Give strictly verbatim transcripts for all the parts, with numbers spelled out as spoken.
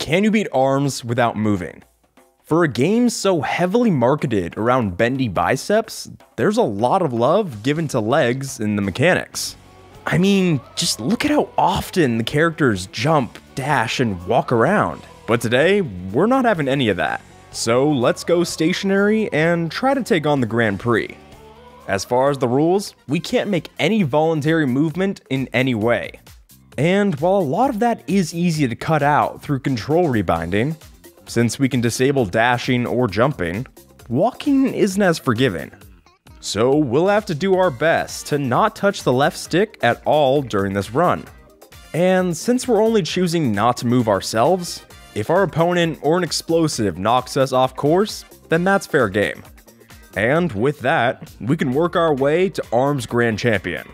Can you beat arms without moving? For a game so heavily marketed around bendy biceps, there's a lot of love given to legs in the mechanics. I mean, just look at how often the characters jump, dash, and walk around. But today, we're not having any of that. So let's go stationary and try to take on the Grand Prix. As far as the rules, we can't make any voluntary movement in any way. And while a lot of that is easy to cut out through control rebinding, since we can disable dashing or jumping, walking isn't as forgiving. So we'll have to do our best to not touch the left stick at all during this run. And since we're only choosing not to move ourselves, if our opponent or an explosive knocks us off course, then that's fair game. And with that, we can work our way to Arms Grand Champion.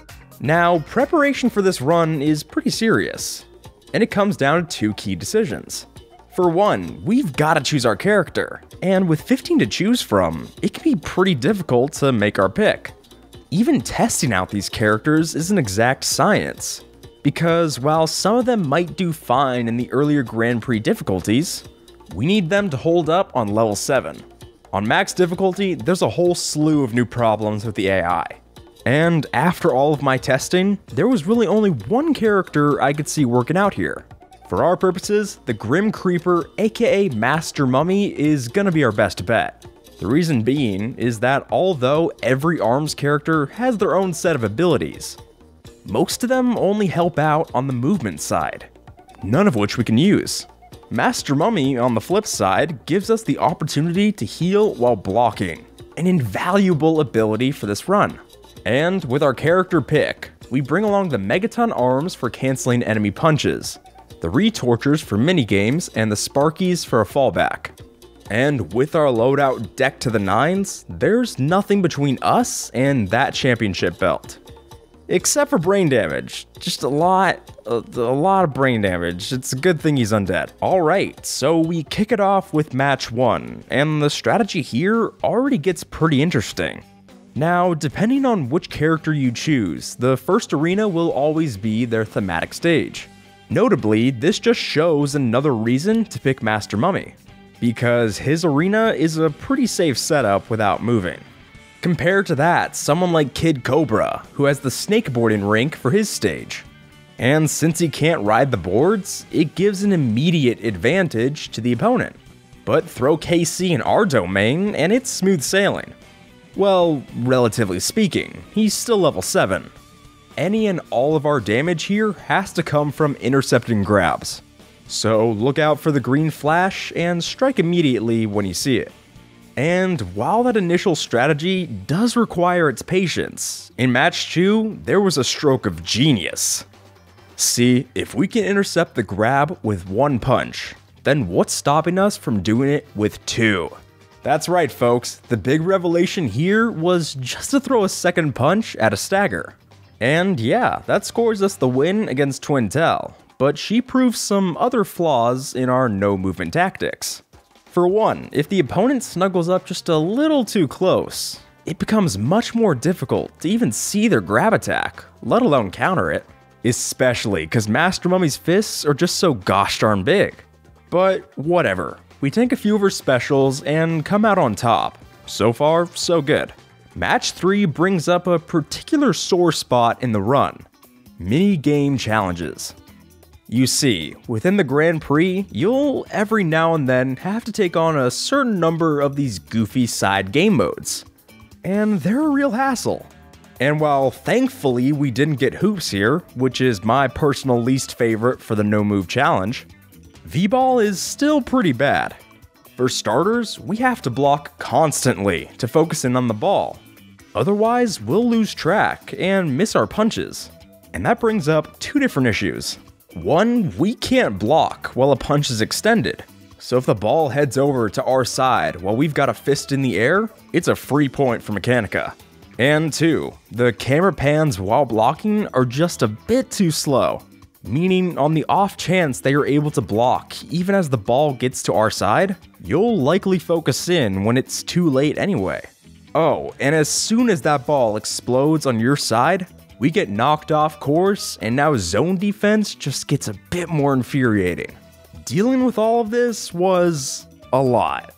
Now, preparation for this run is pretty serious, and it comes down to two key decisions. For one, we've got to choose our character, and with fifteen to choose from, it can be pretty difficult to make our pick. Even testing out these characters is an exact science, because while some of them might do fine in the earlier Grand Prix difficulties, we need them to hold up on level seven. On max difficulty, there's a whole slew of new problems with the A I. And after all of my testing, there was really only one character I could see working out here. For our purposes, the Grim Creeper, aka Master Mummy, is gonna be our best bet. The reason being is that although every ARMS character has their own set of abilities, most of them only help out on the movement side, none of which we can use. Master Mummy, on the flip side, gives us the opportunity to heal while blocking, an invaluable ability for this run. And with our character pick, we bring along the Megaton arms for canceling enemy punches, the Retortures for minigames, and the Sparkies for a fallback. And with our loadout decked to the nines, there's nothing between us and that championship belt. Except for brain damage. Just a lot, a, a lot of brain damage. It's a good thing he's undead. Alright, so we kick it off with match one, and the strategy here already gets pretty interesting. Now, depending on which character you choose, the first arena will always be their thematic stage. Notably, this just shows another reason to pick Master Mummy, because his arena is a pretty safe setup without moving. Compare to that someone like Kid Cobra, who has the snakeboarding rink for his stage. And since he can't ride the boards, it gives an immediate advantage to the opponent. But throw K C in our domain and it's smooth sailing. Well, relatively speaking, he's still level seven. Any and all of our damage here has to come from intercepting grabs. So look out for the green flash and strike immediately when you see it. And while that initial strategy does require its patience, in match two, there was a stroke of genius. See, if we can intercept the grab with one punch, then what's stopping us from doing it with two? That's right, folks, the big revelation here was just to throw a second punch at a stagger. And yeah, that scores us the win against Twintelle, but she proves some other flaws in our no movement tactics. For one, if the opponent snuggles up just a little too close, it becomes much more difficult to even see their grab attack, let alone counter it. Especially because Master Mummy's fists are just so gosh darn big. But whatever, we tank a few of her specials and come out on top. So far, so good. Match three brings up a particular sore spot in the run: mini-game challenges. You see, within the Grand Prix, you'll every now and then have to take on a certain number of these goofy side game modes. And they're a real hassle. And while thankfully we didn't get hoops here, which is my personal least favorite for the no move challenge, V-ball is still pretty bad. For starters, we have to block constantly to focus in on the ball. Otherwise, we'll lose track and miss our punches. And that brings up two different issues. One, we can't block while a punch is extended. So if the ball heads over to our side while we've got a fist in the air, it's a free point for Mechanica. And two, the camera pans while blocking are just a bit too slow. Meaning on the off chance they are able to block even as the ball gets to our side, you'll likely focus in when it's too late anyway. Oh, and as soon as that ball explodes on your side, we get knocked off course, and now zone defense just gets a bit more infuriating. dealing with all of this was a lot.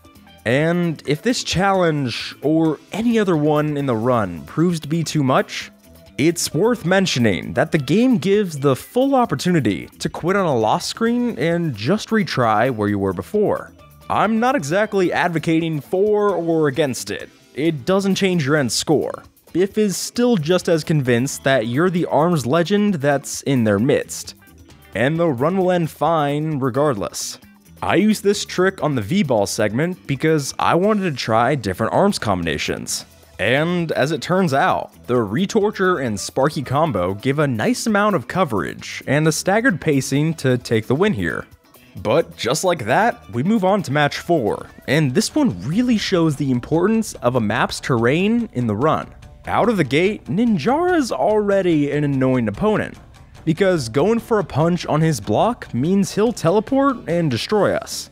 And if this challenge, or any other one in the run, proves to be too much, it's worth mentioning that the game gives the full opportunity to quit on a lost screen and just retry where you were before. I'm not exactly advocating for or against it. It doesn't change your end score. Biff is still just as convinced that you're the ARMS legend that's in their midst. And the run will end fine regardless. I used this trick on the V-Ball segment because I wanted to try different ARMS combinations. And as it turns out, the Retorture and Sparky combo give a nice amount of coverage and a staggered pacing to take the win here. But just like that, we move on to match four, and this one really shows the importance of a map's terrain in the run. Out of the gate, Ninjara is already an annoying opponent, because going for a punch on his block means he'll teleport and destroy us.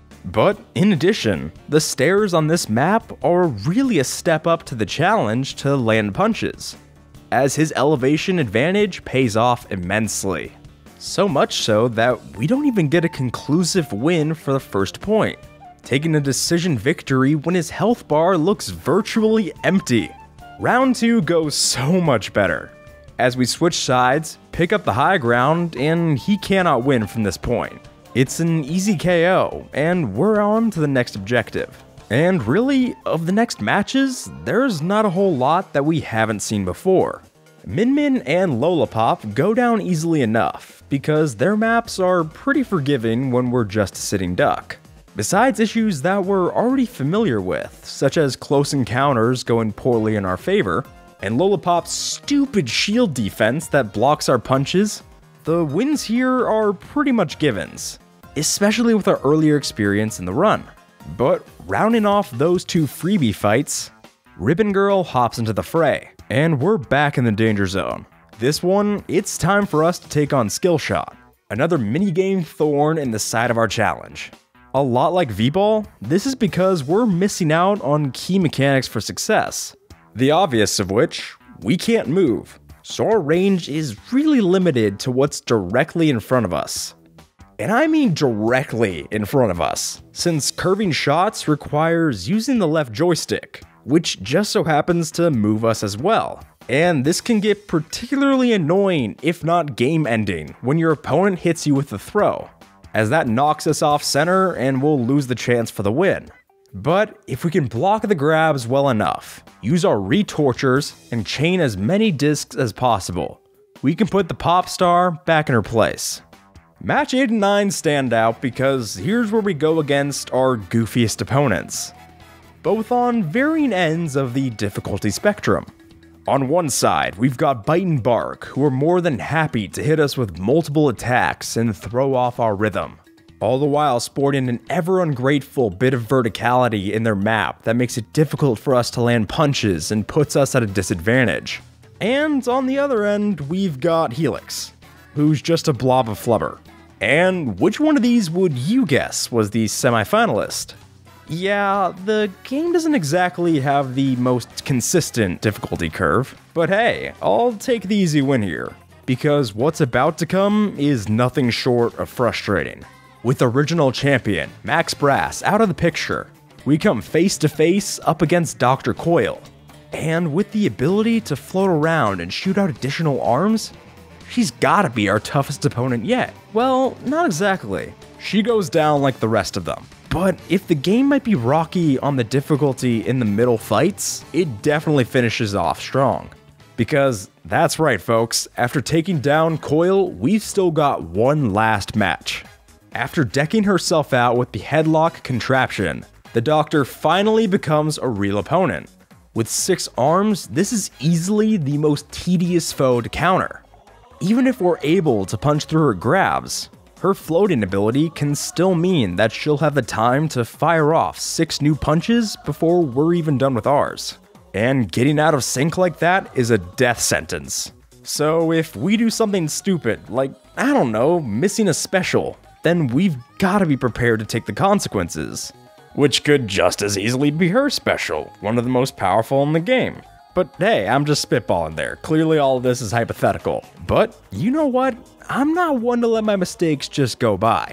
But in addition, the stairs on this map are really a step up to the challenge to land punches, as his elevation advantage pays off immensely. So much so that we don't even get a conclusive win for the first point, taking a decision victory when his health bar looks virtually empty. Round two goes so much better, as we switch sides, pick up the high ground, and he cannot win from this point. It's an easy K O, and we're on to the next objective. And really, of the next matches, there's not a whole lot that we haven't seen before. Min Min and Lollipop go down easily enough, because their maps are pretty forgiving when we're just a sitting duck. Besides issues that we're already familiar with, such as close encounters going poorly in our favor, and Lollipop's stupid shield defense that blocks our punches, the wins here are pretty much givens, especially with our earlier experience in the run. But rounding off those two freebie fights, Ribbon Girl hops into the fray, and we're back in the danger zone. This one, it's time for us to take on Skillshot, another minigame thorn in the side of our challenge. A lot like V-Ball, this is because we're missing out on key mechanics for success. The obvious of which, we can't move, so our range is really limited to what's directly in front of us. And I mean directly in front of us, since curving shots requires using the left joystick, which just so happens to move us as well. And this can get particularly annoying, if not game-ending, when your opponent hits you with a throw, as that knocks us off center and we'll lose the chance for the win. But if we can block the grabs well enough, use our retortures, and chain as many discs as possible, we can put the pop star back in her place. Match eight and nine stand out because here's where we go against our goofiest opponents, both on varying ends of the difficulty spectrum. On one side, we've got Byte and Barq, who are more than happy to hit us with multiple attacks and throw off our rhythm, all the while sporting an ever ungrateful bit of verticality in their map that makes it difficult for us to land punches and puts us at a disadvantage. And on the other end, we've got Helix, who's just a blob of flubber. And which one of these would you guess was the semi-finalist? Yeah, the game doesn't exactly have the most consistent difficulty curve, but hey, I'll take the easy win here, because what's about to come is nothing short of frustrating. With original champion, Max Brass, out of the picture, we come face to face up against Doctor Coil. And with the ability to float around and shoot out additional arms, she's gotta be our toughest opponent yet. Well, not exactly. She goes down like the rest of them. But if the game might be rocky on the difficulty in the middle fights, it definitely finishes off strong. Because that's right folks, after taking down Coil, we've still got one last match. After decking herself out with the headlock contraption, the Doctor finally becomes a real opponent. With six arms, this is easily the most tedious foe to counter. Even if we're able to punch through her grabs, her floating ability can still mean that she'll have the time to fire off six new punches before we're even done with ours. And getting out of sync like that is a death sentence. So if we do something stupid, like, I don't know, missing a special, then we've gotta be prepared to take the consequences. Which could just as easily be her special, one of the most powerful in the game. But hey, I'm just spitballing there. Clearly all of this is hypothetical. But you know what? I'm not one to let my mistakes just go by.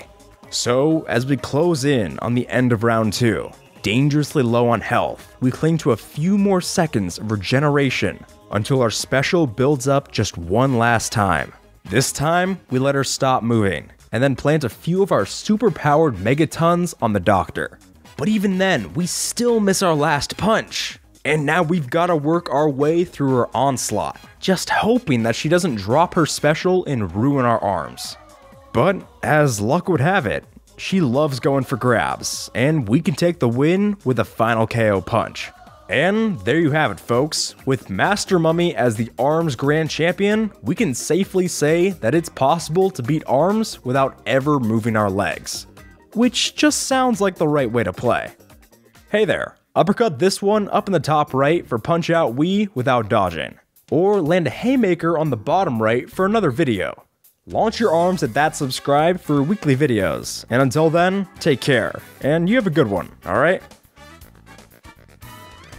So, as we close in on the end of round two, dangerously low on health, we cling to a few more seconds of regeneration until our special builds up just one last time. This time, we let her stop moving, and then plant a few of our super-powered megatons on the doctor. But even then, we still miss our last punch. And now we've gotta work our way through her onslaught, just hoping that she doesn't drop her special and ruin our arms. But as luck would have it, she loves going for grabs, and we can take the win with a final K O punch. And there you have it, folks. With Master Mummy as the ARMS Grand Champion, we can safely say that it's possible to beat ARMS without ever moving our legs. Which just sounds like the right way to play. Hey there, uppercut this one up in the top right for punch out Wii without dodging. Or land a haymaker on the bottom right for another video. Launch your arms at that subscribe for weekly videos. And until then, take care. And you have a good one, alright?